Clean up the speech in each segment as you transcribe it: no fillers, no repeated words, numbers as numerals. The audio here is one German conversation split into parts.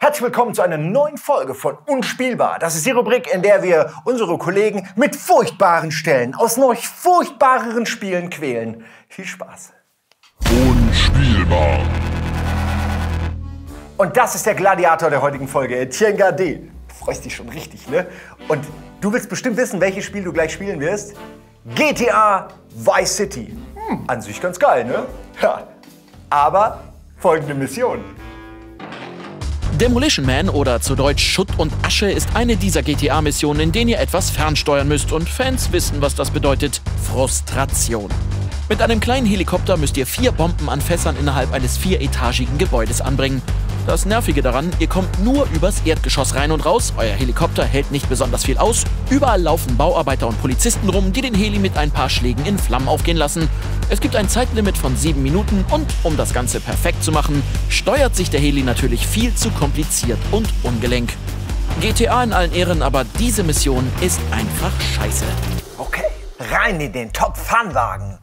Herzlich willkommen zu einer neuen Folge von Unspielbar. Das ist die Rubrik, in der wir unsere Kollegen mit furchtbaren Stellen aus noch furchtbareren Spielen quälen. Viel Spaß. Unspielbar. Und das ist der Gladiator der heutigen Folge, Etienne Gardet. Du freust dich schon richtig, ne? Und du willst bestimmt wissen, welches Spiel du gleich spielen wirst. GTA Vice City. An sich ganz geil, ne? Ja. Aber folgende Mission. Demolition Man oder zu Deutsch Schutt und Asche ist eine dieser GTA-Missionen, in denen ihr etwas fernsteuern müsst und Fans wissen, was das bedeutet. Frustration. Mit einem kleinen Helikopter müsst ihr 4 Bomben an Fässern innerhalb eines 4-etagigen Gebäudes anbringen. Das Nervige daran, ihr kommt nur übers Erdgeschoss rein und raus, euer Helikopter hält nicht besonders viel aus, überall laufen Bauarbeiter und Polizisten rum, die den Heli mit ein paar Schlägen in Flammen aufgehen lassen. Es gibt ein Zeitlimit von 7 Minuten und um das Ganze perfekt zu machen, steuert sich der Heli natürlich viel zu kompliziert und ungelenk. GTA in allen Ehren, aber diese Mission ist einfach scheiße. Okay, rein in den Top-Fun-Wagen.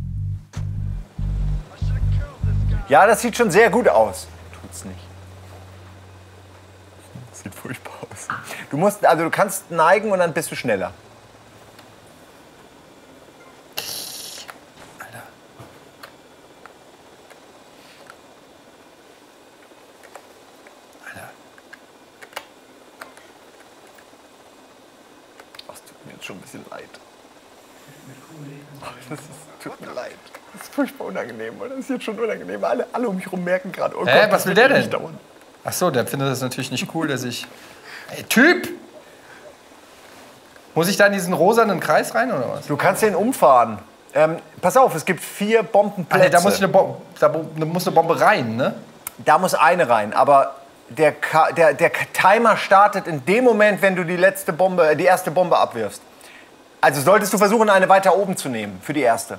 Ja, das sieht schon sehr gut aus. Tut's nicht. Das sieht furchtbar aus. Du kannst neigen und dann bist du schneller. Alter. Alter. Ach, es tut mir jetzt schon ein bisschen leid. Tut mir leid. Das ist furchtbar unangenehm, oder? Das ist jetzt schon unangenehm. Alle um mich herum merken gerade, oh Gott, Was will der denn? Dauern. Ach so, der findet das natürlich nicht cool, dass ich... Ey, Typ! Muss ich da in diesen rosanen Kreis rein, oder was? Du kannst den umfahren. Pass auf, es gibt 4 Bombenplätze. Alter, da muss eine Bombe rein, ne? Da muss eine rein, aber der Timer startet in dem Moment, wenn du die erste Bombe abwirfst. Also solltest du versuchen, eine weiter oben zu nehmen für die erste.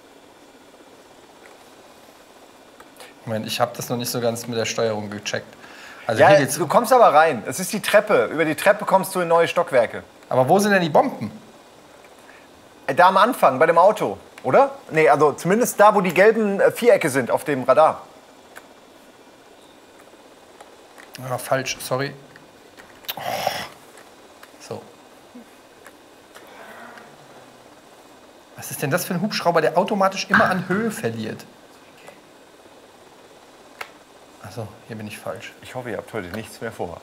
Moment, ich habe das noch nicht so ganz mit der Steuerung gecheckt. Also Ja, hier geht's. du kommst aber rein. Es ist die Treppe. Über die Treppe kommst du in neue Stockwerke. Aber wo sind denn die Bomben? Da am Anfang, bei dem Auto, oder? Nee, also zumindest da, wo die gelben Vierecke sind auf dem Radar. Ah, falsch, sorry. Oh. So. Was ist denn das für ein Hubschrauber, der automatisch immer an Höhe verliert? Achso, hier bin ich falsch. Ich hoffe, ihr habt heute nichts mehr vor.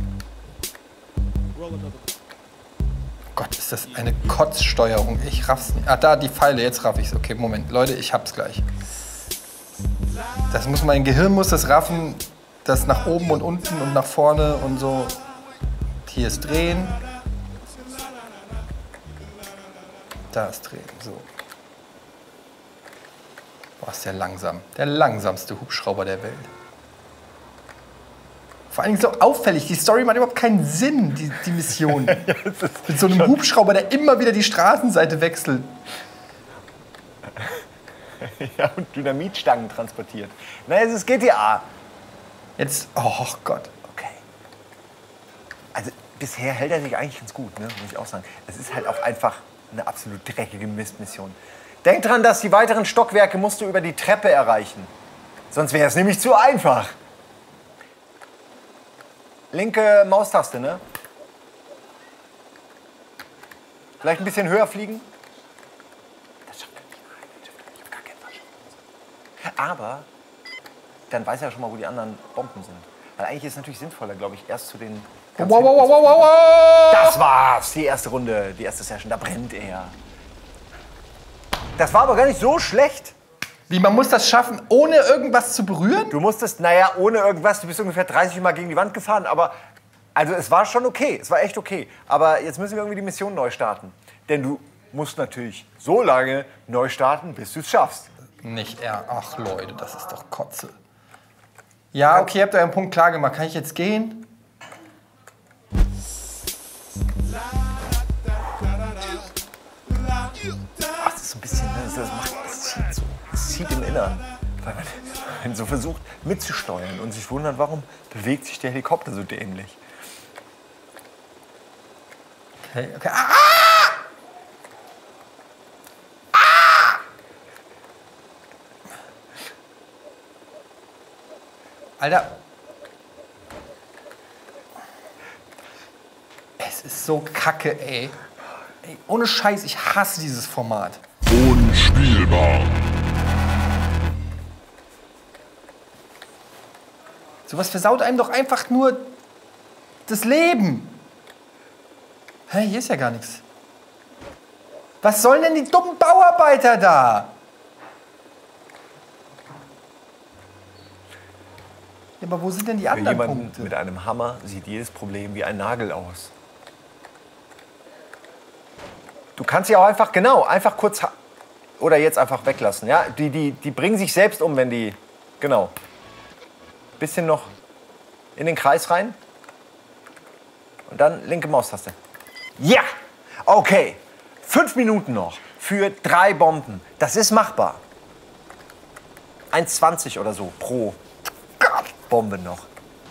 Gott, ist das eine Kotzsteuerung. Ich raff's nicht. Ah, da die Pfeile, jetzt raff ich's. Okay, Moment, Leute, ich hab's gleich. Mein Gehirn muss das raffen, das nach oben und unten und nach vorne und so. Hier ist drehen. Da ist drehen, so. Boah, ist der langsam. Der langsamste Hubschrauber der Welt. Vor allem so auffällig, die Story macht überhaupt keinen Sinn, die Mission. Mit so einem Hubschrauber, der immer wieder die Straßenseite wechselt. Ja, und Dynamitstangen transportiert. Na, es ist GTA. Jetzt, oh Gott. Okay. Also bisher hält er sich eigentlich ganz gut, ne? Muss ich auch sagen. Es ist halt auch einfach eine absolut dreckige Mistmission. Denk dran, dass die weiteren Stockwerke musst du über die Treppe erreichen. Sonst wäre es nämlich zu einfach. Linke Maustaste, ne? Vielleicht ein bisschen höher fliegen? Das schafft er nicht. Das schafft er nicht. Auf gar keinen Fall. Aber dann weiß er ja schon mal, wo die anderen Bomben sind. Weil eigentlich ist es natürlich sinnvoller, glaube ich, erst zu den... Wow. Das war's! Die erste Runde, die erste Session, da brennt er. Das war aber gar nicht so schlecht. Wie, man muss das schaffen, ohne irgendwas zu berühren? Du musstest, naja, ohne irgendwas, du bist ungefähr 30 Mal gegen die Wand gefahren, aber also es war schon okay, es war echt okay. Aber jetzt müssen wir irgendwie die Mission neu starten. Denn du musst natürlich so lange neu starten, bis du es schaffst. Nicht er. Ach Leute, das ist doch Kotze. Ja, okay, habt ihr einen Punkt klar gemacht. Kann ich jetzt gehen? Ach, das ist so ein bisschen, das zieht im Innern. Weil man so versucht mitzusteuern und sich wundert, warum bewegt sich der Helikopter so dämlich. Okay. Alter. Es ist so kacke, ey. Ey, ohne Scheiß, ich hasse dieses Format. Unspielbar. Sowas versaut einem doch einfach nur das Leben. Hä, hier ist ja gar nichts. Was sollen denn die dummen Bauarbeiter da? Ja, aber wo sind denn die Für anderen jemanden Punkte? mit einem Hammer sieht jedes Problem wie ein Nagel aus. Du kannst sie auch einfach, genau, einfach kurz oder jetzt einfach weglassen. Ja? Die bringen sich selbst um, wenn die, genau. Bisschen noch in den Kreis rein. Und dann linke Maustaste. Ja! Okay. 5 Minuten noch für 3 Bomben. Das ist machbar. 1,20 oder so pro Bombe noch.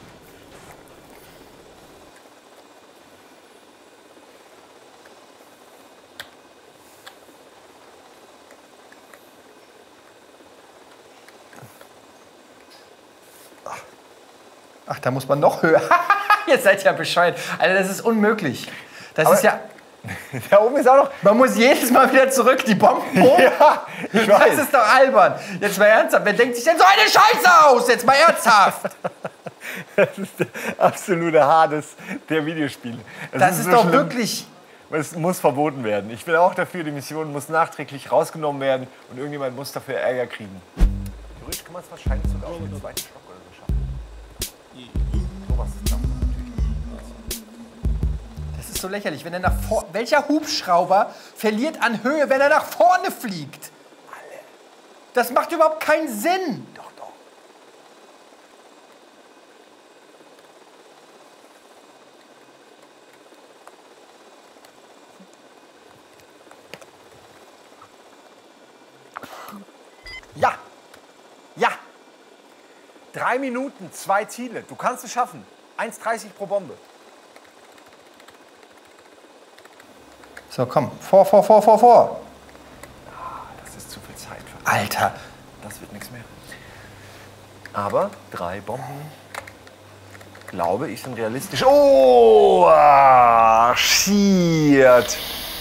Ach, da muss man noch höher. Jetzt seid ihr ja Bescheid. Alter, das ist unmöglich. Das ist ja... Da oben ist auch noch... Man muss jedes Mal wieder zurück, die Bomben hoch. Ja, ich Das weiß. ist doch albern. Jetzt mal ernsthaft. Wer denkt sich denn so eine Scheiße aus? Jetzt mal ernsthaft. Das ist der absolute Hades der Videospiele. Das ist so doch schlimm. wirklich... Es muss verboten werden. Ich bin auch dafür, die Mission muss nachträglich rausgenommen werden und irgendjemand muss dafür Ärger kriegen. Theoretisch kann man es wahrscheinlich sogar auf den 2. Stock oder so schaffen. Sowas ist das natürlich. Das ist so lächerlich. Wenn er nach welcher Hubschrauber verliert an Höhe, wenn er nach vorne fliegt? Das macht überhaupt keinen Sinn. Doch, doch. Ja! Ja! 3 Minuten, 2 Ziele. Du kannst es schaffen. 1,30 pro Bombe. So, komm. Vor. Das ist zu viel Zeit. Alter. Das wird nichts mehr. Aber 3 Bomben, glaube ich, sind realistisch. Oh, shit.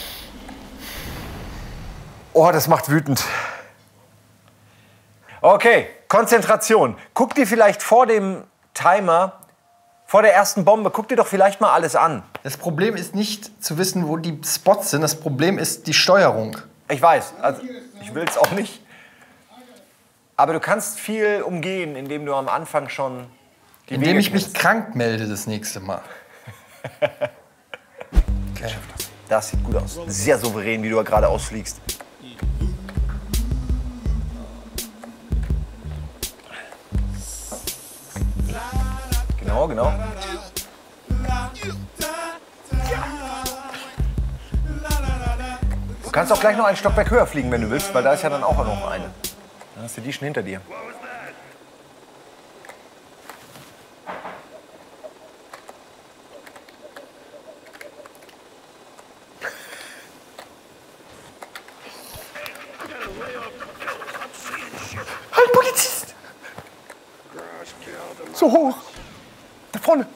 Oh, das macht wütend. Okay, Konzentration. Guck dir vielleicht vor dem Timer, vor der ersten Bombe, guck dir doch vielleicht mal alles an. Das Problem ist nicht zu wissen, wo die Spots sind. Das Problem ist die Steuerung. Ich weiß, also ich will es auch nicht. Aber du kannst viel umgehen, indem du am Anfang schon die Indem Wege ich mich kennst. krank melde das nächste Mal. Okay. Das sieht gut aus. Sehr souverän, wie du da gerade ausfliegst. Genau. Du kannst auch gleich noch ein Stockwerk höher fliegen, wenn du willst, weil da ist ja dann auch noch eine. Dann hast du die schon hinter dir. Halt, Polizist! So hoch! Da vorne!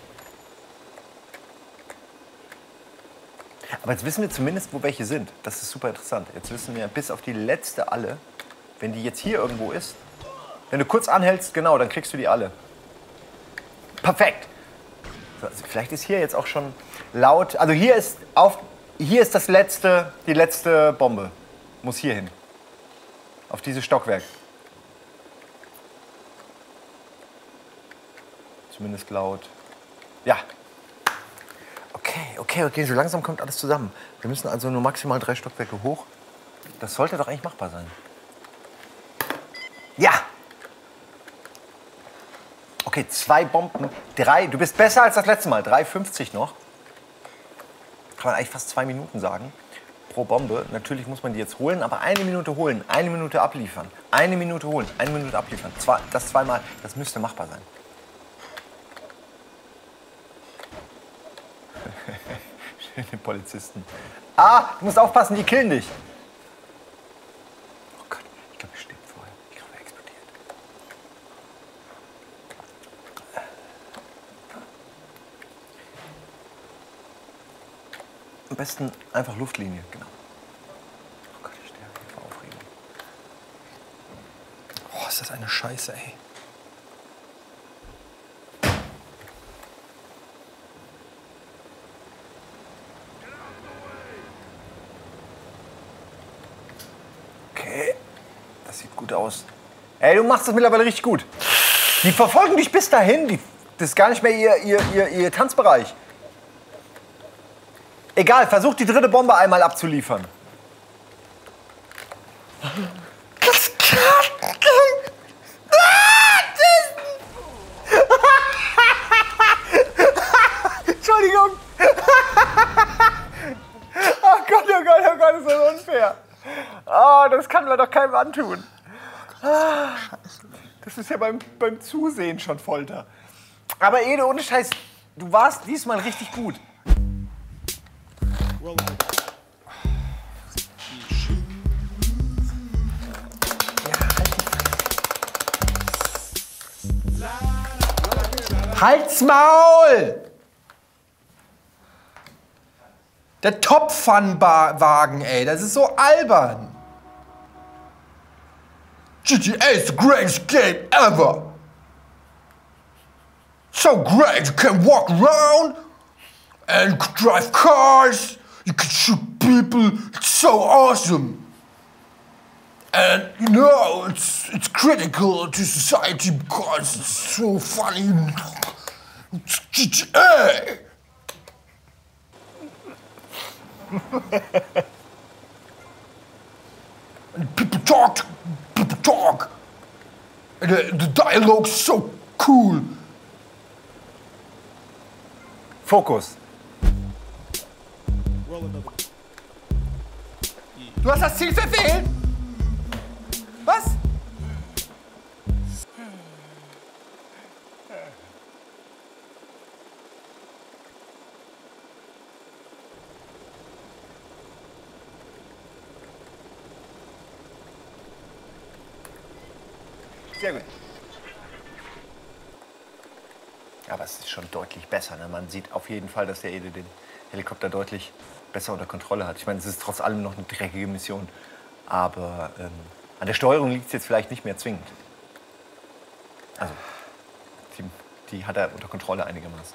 Aber jetzt wissen wir zumindest, wo welche sind. Das ist super interessant. Jetzt wissen wir bis auf die letzte alle, wenn die jetzt hier irgendwo ist, wenn du kurz anhältst, genau, dann kriegst du die alle. Perfekt! So, also vielleicht ist hier jetzt auch schon laut. Also hier ist die letzte Bombe. Muss hier hin. Auf dieses Stockwerk. Zumindest laut. Ja. Okay, so langsam kommt alles zusammen. Wir müssen also nur maximal 3 Stockwerke hoch. Das sollte doch eigentlich machbar sein. Ja! Okay, 2 Bomben, 3. Du bist besser als das letzte Mal. 3,50 noch. Kann man eigentlich fast 2 Minuten sagen. Pro Bombe. Natürlich muss man die jetzt holen, aber 1 Minute holen, 1 Minute abliefern. 1 Minute holen, 1 Minute abliefern. Das zweimal, das müsste machbar sein. Schöne Polizisten. Ah, du musst aufpassen, die killen dich. Oh Gott, ich glaube, er stirbt vorher. Ich glaube, er explodiert. Am besten einfach Luftlinie, genau. Oh Gott, ich sterbe vor Aufregung. Oh, ist das eine Scheiße, ey. Okay, das sieht gut aus. Ey, du machst das mittlerweile richtig gut. Die verfolgen dich bis dahin. Das ist gar nicht mehr ihr Tanzbereich. Egal, versuch die dritte Bombe einmal abzuliefern. Das kann... Entschuldigung. Oh Gott, oh Gott, oh Gott, ist das unfair. Oh, das kann man doch keinem antun. Das ist ja beim Zusehen schon Folter. Aber Ede, ohne Scheiß, du warst diesmal richtig gut. Halt's Maul! Der Top-Fun-Wagen, ey, das ist so albern. GTA is the greatest game ever. So great, you can walk around and drive cars. You can shoot people. It's so awesome. And you know, it's critical to society because it's so funny. It's GTA. And people talk. And the dialogue's so cool. Fokus. Du hast das Ziel verfehlt? Was? Sehr gut. Aber es ist schon deutlich besser. Ne? Man sieht auf jeden Fall, dass der Ede den Helikopter deutlich besser unter Kontrolle hat. Ich meine, es ist trotz allem noch eine dreckige Mission. Aber an der Steuerung liegt es jetzt vielleicht nicht mehr zwingend. Also, die hat er unter Kontrolle einigermaßen.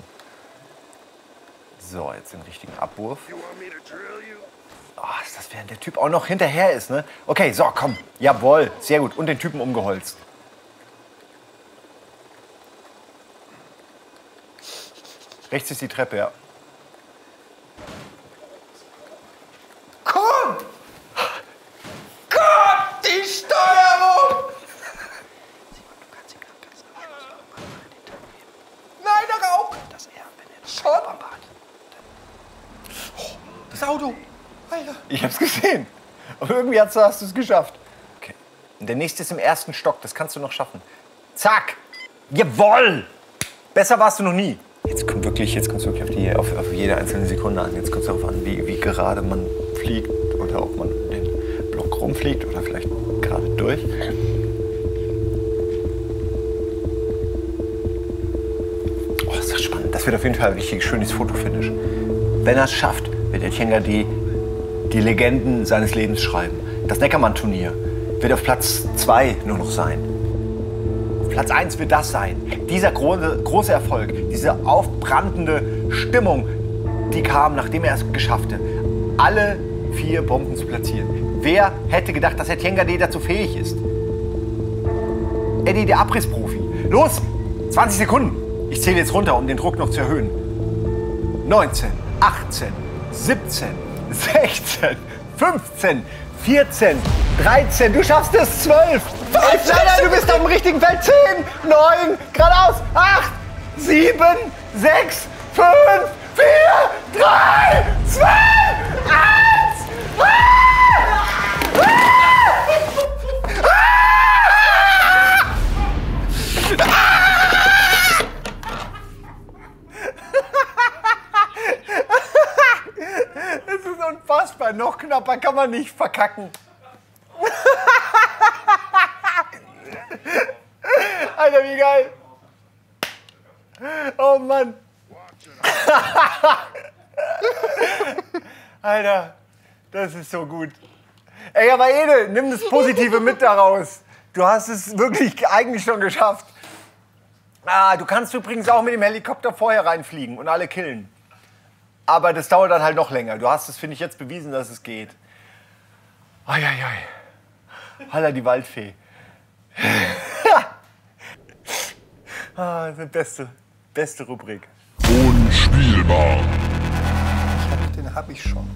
So, jetzt den richtigen Abwurf. Oh, ist das, während der Typ auch noch hinterher ist, ne? Okay, so, komm. Jawohl, sehr gut. Und den Typen umgeholzt. Rechts ist die Treppe, ja. Komm! Gott, die Steuerung! Nein, der Rauch! Schon? Oh, das Auto! Alter! Ich hab's gesehen. Aber irgendwie hast du es geschafft. Okay. Und der nächste ist im ersten Stock. Das kannst du noch schaffen. Zack! Jawoll! Besser warst du noch nie. Jetzt kommt wirklich auf jede einzelne Sekunde an. Jetzt kommt es darauf an, wie gerade man fliegt oder ob man den Block rumfliegt oder vielleicht gerade durch. Oh, ist das spannend. Das wird auf jeden Fall ein richtig schönes Fotofinish. Wenn er es schafft, wird Etienne Gade die Legenden seines Lebens schreiben. Das Neckermann-Turnier wird auf Platz 2 nur noch sein. Platz 1 wird das sein. Dieser große Erfolg, diese aufbrandende Stimmung, die kam, nachdem er es geschafft hat, alle 4 Bomben zu platzieren. Wer hätte gedacht, dass Etienne Gade dazu fähig ist? Eddie, der Abrissprofi. Los, 20 Sekunden. Ich zähle jetzt runter, um den Druck noch zu erhöhen. 19, 18, 17, 16, 15, 14, 13, du schaffst es, 12, 5, nein, du bist auf dem richtigen Feld, 10, 9, geradeaus, 8, 7, 6, 5, 4, 3, 2, 1, Es ist unfassbar, noch knapper kann man nicht verkacken. Alter, wie geil. Oh Mann. Alter, das ist so gut. Ey, aber Ede, nimm das Positive mit daraus. Du hast es wirklich eigentlich schon geschafft. Du kannst übrigens auch mit dem Helikopter vorher reinfliegen und alle killen. Aber das dauert dann halt noch länger. Du hast es, finde ich, jetzt bewiesen, dass es geht. Eieiei. Holla die Waldfee. Das ist die beste Rubrik. Unspielbar. Den hab ich schon.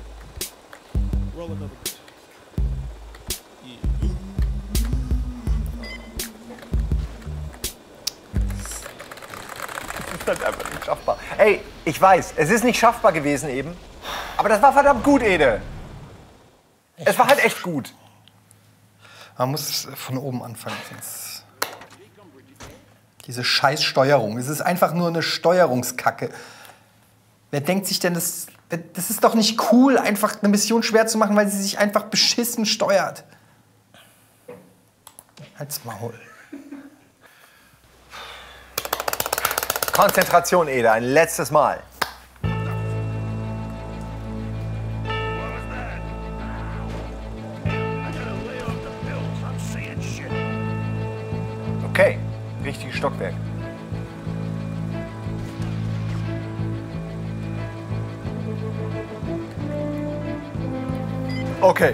Das ist einfach nicht schaffbar. Ey, ich weiß, es ist nicht schaffbar gewesen eben. Aber das war verdammt gut, Ede. Es war halt echt gut. Man muss von oben anfangen. Sonst diese Scheißsteuerung. Es ist einfach nur eine Steuerungskacke. Wer denkt sich denn, das ist doch nicht cool, einfach eine Mission schwer zu machen, weil sie sich einfach beschissen steuert. Halt's Maul. Konzentration, Ede, ein letztes Mal. Okay, richtiges Stockwerk. Okay.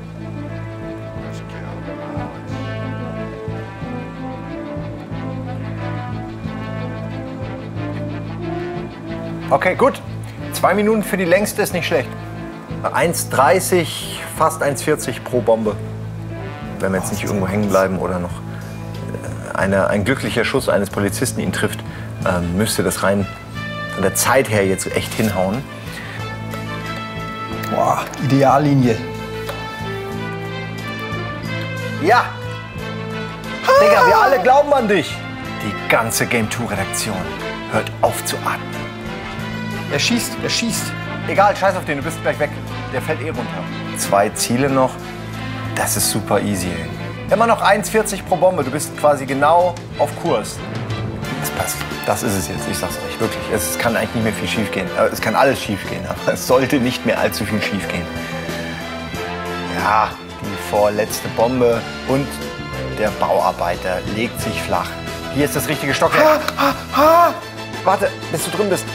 Okay, gut. 2 Minuten für die längste ist nicht schlecht. 1,30, fast 1,40 pro Bombe. Wenn wir jetzt nicht irgendwo hängen bleiben oder noch ein glücklicher Schuss eines Polizisten ihn trifft, müsste das rein von der Zeit her jetzt echt hinhauen. Boah, Ideallinie. Ja! Digga, wir alle glauben an dich. Die ganze Game 2 Redaktion hört auf zu atmen. Er schießt, er schießt. Egal, scheiß auf den, du bist gleich weg. Der fällt eh runter. 2 Ziele noch. Das ist super easy, ey. Immer noch 1,40 pro Bombe. Du bist quasi genau auf Kurs. Das passt. Das ist es jetzt. Ich sag's euch. Wirklich. Es kann eigentlich nicht mehr viel schief gehen. Es kann alles schief gehen. Aber es sollte nicht mehr allzu viel schief gehen. Ja, die vorletzte Bombe. Und der Bauarbeiter legt sich flach. Hier ist das richtige Stockwerk. Warte, bis du drin bist.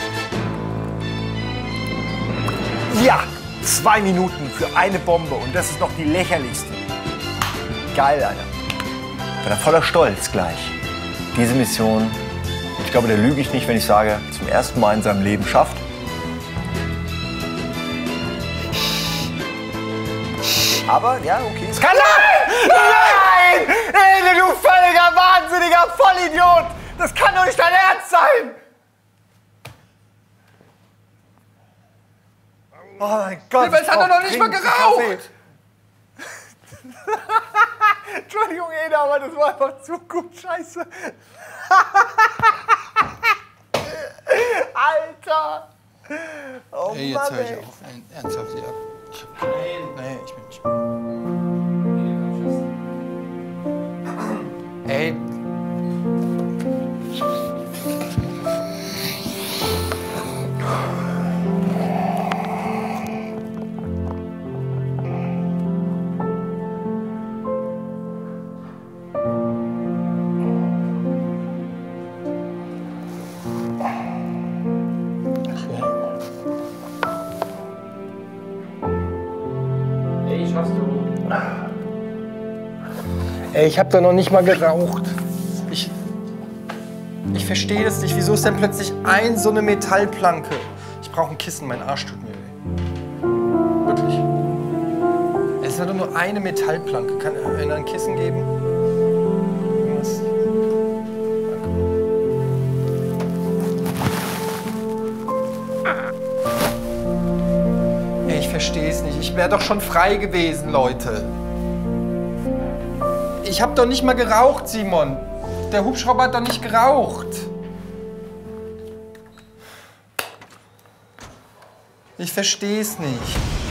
Ja, 2 Minuten für eine Bombe. Und das ist noch die lächerlichste. Geil, Alter. Ich bin da voller Stolz gleich. Diese Mission, ich glaube, da lüge ich nicht, wenn ich sage, zum ersten Mal in seinem Leben schafft. Aber, ja, okay. Es kann Nein! Ede, du völliger, wahnsinniger Vollidiot! Das kann doch nicht dein Ernst sein! Oh mein Gott. Es hat er noch nicht mal geraucht! Entschuldigung, Ede, aber das war einfach zu gut. Scheiße. Alter. Oh Hey, Mann, jetzt höre ich ey. auf. Nein, ernsthaft, ja. Nee, ich bin nicht. Ey. Ey, ich hab da noch nicht mal geraucht. Ich verstehe das nicht. Wieso ist denn plötzlich so eine Metallplanke? Ich brauche ein Kissen, mein Arsch tut mir weh. Wirklich. Es war doch nur eine Metallplanke. Kann einer ein Kissen geben? Irgendwas? Danke. Ey, ich verstehe es nicht. Ich wäre doch schon frei gewesen, Leute. Ich hab doch nicht mal geraucht, Simon. Der Hubschrauber hat doch nicht geraucht. Ich verstehe es nicht.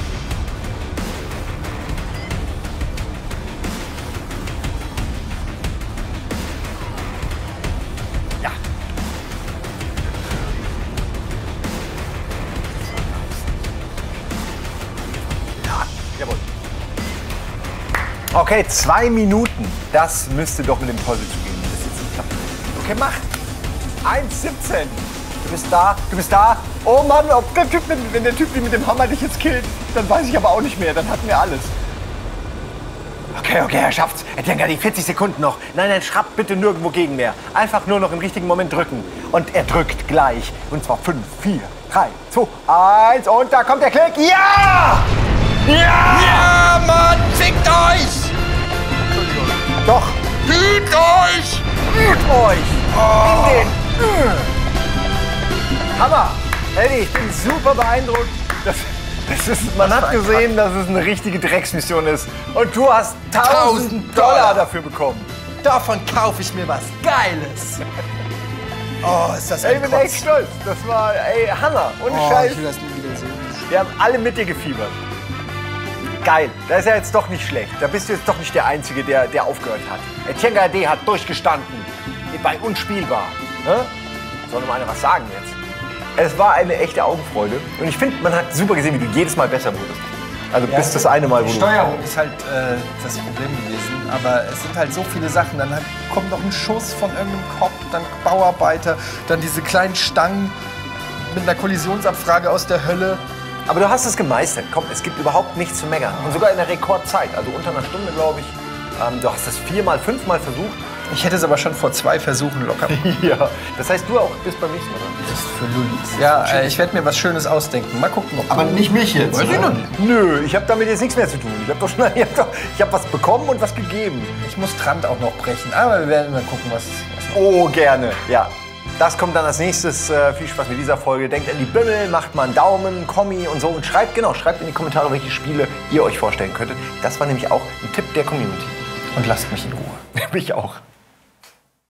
Ja. Okay, 2 Minuten. Das müsste doch mit dem Teufel zugehen, wenn das jetzt nicht klappt. Okay, mach. 1,17. Du bist da, du bist da. Oh Mann, ob der Typ, wenn der Typ mit dem Hammer dich jetzt killt, dann weiß ich aber auch nicht mehr. Dann hatten wir alles. Okay, er schafft's. Etienne, die 40 Sekunden noch. Nein, schrappt bitte nirgendwo gegen mehr. Einfach nur noch im richtigen Moment drücken. Und er drückt gleich. Und zwar 5, 4, 3, 2, 1. Und da kommt der Klick. Ja! Ja! Ja, Mann, fickt euch! Doch, Hüt euch! übt euch! In den... Hammer! Eddie, ich bin super beeindruckt. Man hat gesehen, dass es eine richtige Drecksmission ist. Und du hast 1.000 Dollar dafür bekommen. Davon kaufe ich mir was Geiles. Oh, ist das Ey, ein ich bin echt stolz. Das war, Hammer. Ohne Scheiß. Ich will das nie wieder sehen. Wir haben alle mit dir gefiebert. Geil. Das ist ja jetzt doch nicht schlecht. Da bist du jetzt doch nicht der Einzige, der aufgehört hat. Etienne Gardet hat durchgestanden. Bei Unspielbar. Ne? Soll noch mal einer was sagen jetzt? Es war eine echte Augenfreude. Und ich finde, man hat super gesehen, wie du jedes Mal besser wurdest. Also bis das eine Mal, wo Die du... Steuerung ist halt das Problem gewesen, aber es sind halt so viele Sachen. Dann kommt noch ein Schuss von irgendeinem Kopf, dann Bauarbeiter, dann diese kleinen Stangen mit einer Kollisionsabfrage aus der Hölle. Aber du hast es gemeistert. Komm, es gibt überhaupt nichts zu meckern. Und sogar in der Rekordzeit, also unter einer Stunde, glaube ich. Du hast es 4-mal, 5-mal versucht. Ich hätte es aber schon vor 2 Versuchen locker. Ja. Das heißt, du auch bist beim nächsten Mal dran. Das ist für Lullis. Ja, ich werde mir was Schönes ausdenken. Mal gucken, ob Aber nicht mich jetzt. Weiß ich noch nicht. Nö, ich habe damit jetzt nichts mehr zu tun. Ich habe was bekommen und was gegeben. Ich muss Trant auch noch brechen, aber wir werden mal gucken, was Oh, gerne. Ja. Das kommt dann als nächstes. Viel Spaß mit dieser Folge. Denkt an die Bimmel, macht mal einen Daumen, Kommi und so. Und schreibt in die Kommentare, welche Spiele ihr euch vorstellen könntet. Das war nämlich auch ein Tipp der Community. und lasst mich in Ruhe. Mich auch.